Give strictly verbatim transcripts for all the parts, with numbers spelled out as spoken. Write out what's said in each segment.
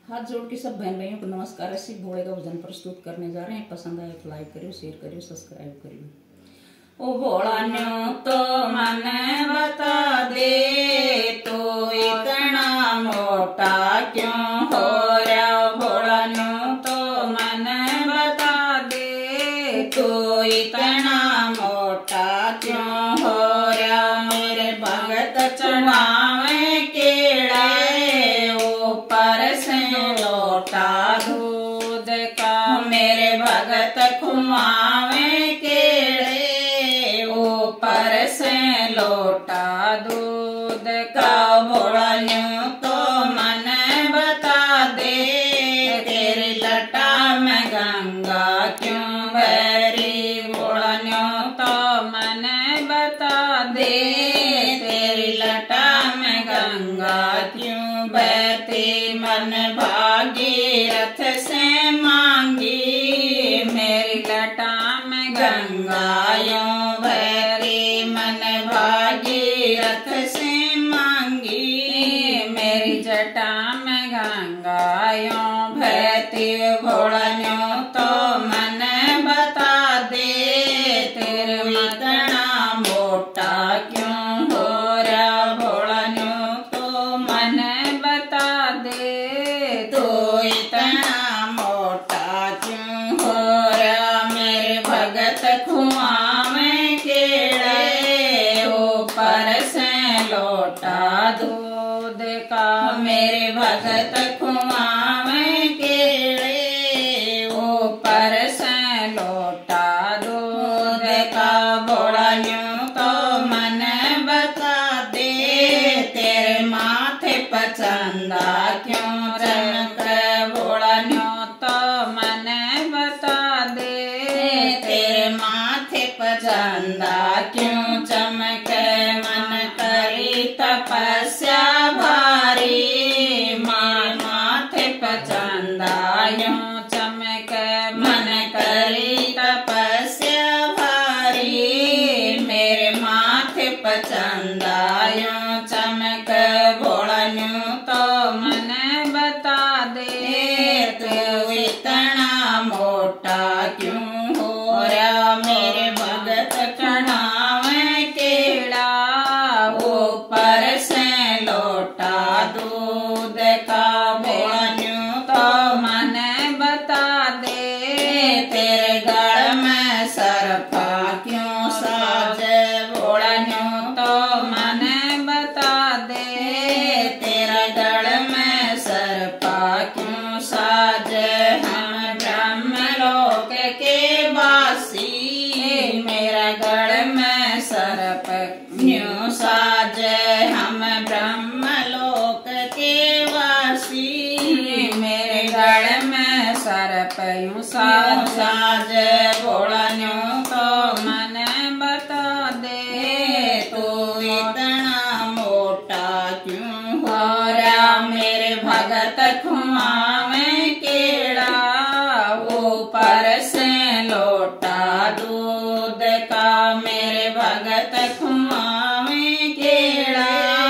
हाथ जोड़ के सब बहन भाइयों को नमस्कार। ऐसी भोले का भजन प्रस्तुत करने जा रहे हैं। पसंद आए तो लाइक करियो, शेयर करियो, सब्सक्राइब करियो। ओ भोला न्यू तो मन बता दे, तो इतना मोटा क्यों हो रहा। भोला न्यू तो मन बता दे, तो इतना मोटा क्यों हो रहा। मेरे भगत चढ़ावे केड़े, ऊपर से लोटा दूध का। मेरे भगत खुमावे केड़े, ऊपर से लोटा दूध का। भोला न्यू तो मन बता दे, तेरी लटा में गंगा क्यों बहरी। भोला न्यू तो मन बता दे, तेरी लटा में गंगा क्यों बहती। मन भागीरथ से मांगी, मेरी लटा में गंगा यूं बहती। मन भागीरथ से मांगी, मेरी जटा में गंगा यूं बहती। भोला न्यू तो मन बता दे, तेरे इतना मोटा क्यों हो रहा। भोला न्यू तो मन बता दे, तो इतना मोटा क्यों हो रहा। मेरे भगत खुआवे केड़े, ऊपर से लोटा दूध का। मेरे भगत खुआवे केड़े, ऊपर से लोटा दूध का। भोला न्यू तो मन बता दे, तेरे माथे पर चंदा क्यों चमक। भोला न्यू तो मन बता दे, तेरे माथे पर चंदा क्यों चमक। मन करी तपस्या भारी, माँ माथे पर चंदा यूं चमक। मन करी तपस्या भारी, मेरे माथे पर चंदा यूं चमक। भोला न्यू तो मन बता दे, तो इतना मोटा क्यों हो रहा। मेरे भगत चढ़ावे केड़ा, ऊपर से लोटा दूध का। भोला न्यू तो मन बता दे, तेरे गल में सरफा क्यों साजे। भोला न्यू तो मन बता दे, तेरा गल में सरफा क्यों साजे। हम ब्रह्मलोक के वासी, मेरा गल में सरप क्यों साजे। हम ब्रह्मलोक के वासी, मेरे गल में सरप यूं साजे। भोला न्यू तो मन बता दे, तो इतना मोटा क्यों हो रहा। मेरे भगत खुआवे केड़ा, ऊपर से लोटा दूध का। मेरे भगत खुआवे केड़ा,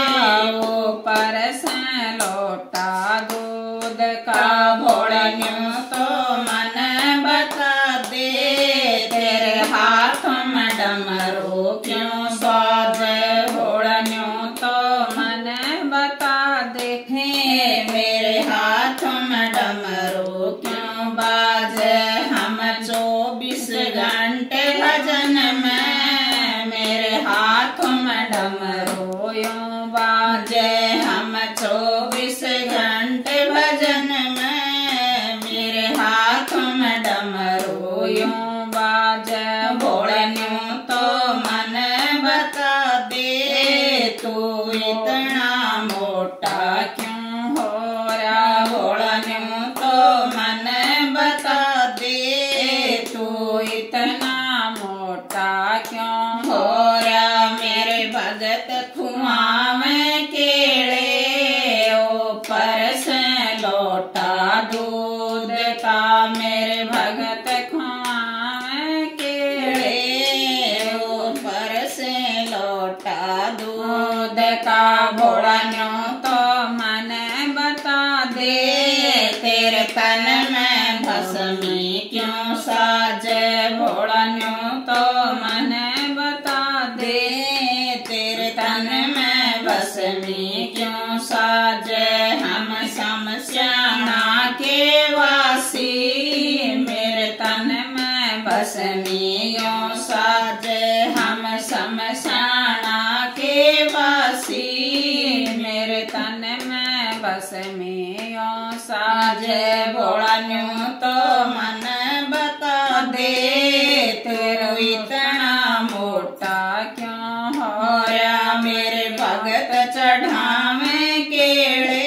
ऊपर से लोटा दूध का। भोला न्यू तो मन बता दे, तेरे हाथ में डमरू क्यों बाजे। भोला न्यू तो मन बता दे, मेरे हाथ में डमरू क्यों बाजे। हम चौबीस घंटे भजन में, मेरे हाथ में डमरू यूं बाजे। हम चौबीस घंटे भजन में, मेरे हाथ तेरे तन में भस्मी क्यों साजे, भोला न्यू तो मने बता दे। तेरे तन में भस्मी क्यों साजे, हम शमशाना के वासी। मेरे तन में भस्मी क्यों साजे, हम शमशाना के वासी। मेरे तन में भस्मी क्यों साजे, भोला न्यू तो मन बता दे। तेरा इतना मोटा क्यों होया, मेरे भगत चढ़ावे केड़े।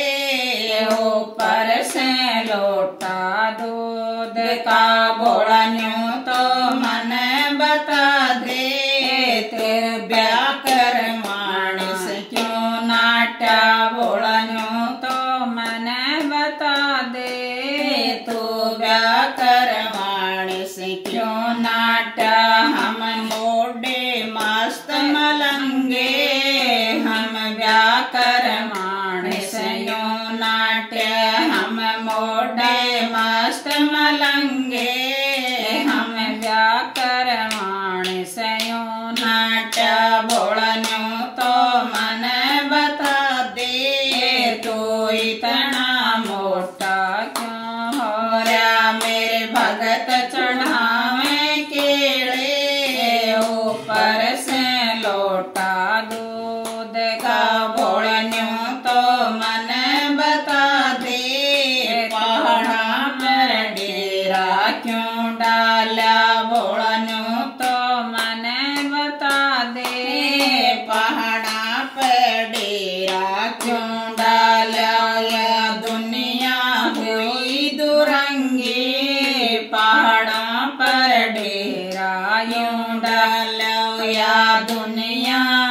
ऊपर से लोटा दूध का, भोला न्यू तो मन बता दे। तेरे ब्याह कर मानस क्यों नाटा, भोला न्यू तो मन बता दे। तू ब्याह कर मानस क्यों नाटा, हम मोडे मस्त मलंगे। हम ब्याह कर मानस क्यों नाटे, हम मोडे मस्त मलंगे। हम ब्याह कर मानस क्यों नाटा, भोला न्यू तो मन बता दे। तू इतना मोटा क्यों हो रहा, मेरे भगत चढ़ावे केड़े। ऊपर से लोटा दूध का, भोला न्यू तो मन बता दे। पहाड़ा पर डेरा क्यों डाला, भोला न्यू तो मन बता दे। पहाड़ा पर डेरा क्यों डाला, या दुनिया हुई दुरंगी। पहाड़ा पर डेरा यूं डालो, या दुनिया